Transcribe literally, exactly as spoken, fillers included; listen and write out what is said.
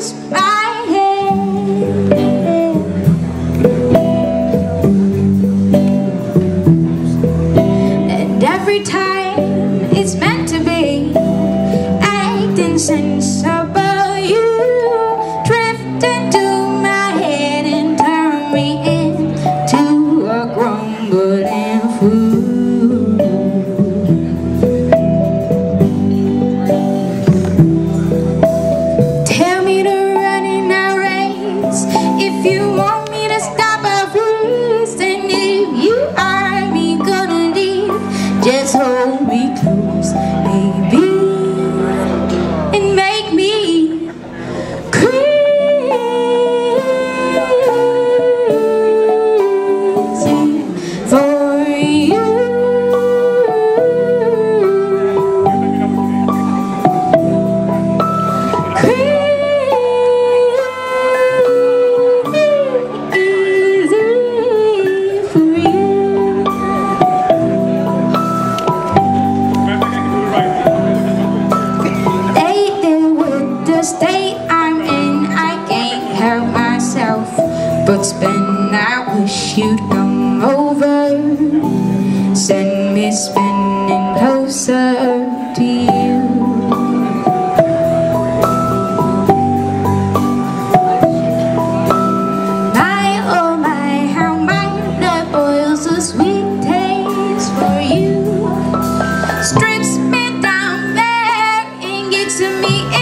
twist my head. And every time it's meant to be, acting sensible, you drift into my head and turn me into a grumbling fool. Tell me to run in a race if you want me to stop a freeze, and if you are me gonna leave, just hold me close, baby, and make me crazy for you. State I'm in, I can't help myself but spin. I wish you'd come over, send me spinning closer to you. My oh my, how my blood boils a sweet taste for you. Strips me down there and gets to me.